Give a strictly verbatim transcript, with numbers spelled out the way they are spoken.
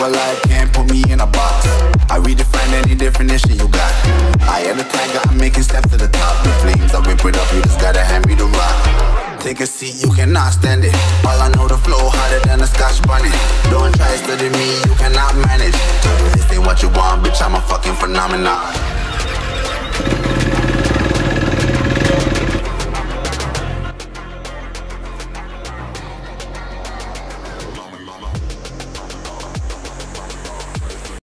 alive, can't put me in a box. I redefine any definition you got. I am the tiger, I'm making steps to the top. The flames, I whip it up, you just gotta hand me the rock. Take a seat, you cannot stand it. All I know, the flow harder than a Scotch bonnet. Don't try studying me, you cannot manage. This ain't what you want, bitch, I'm a fucking phenomenon.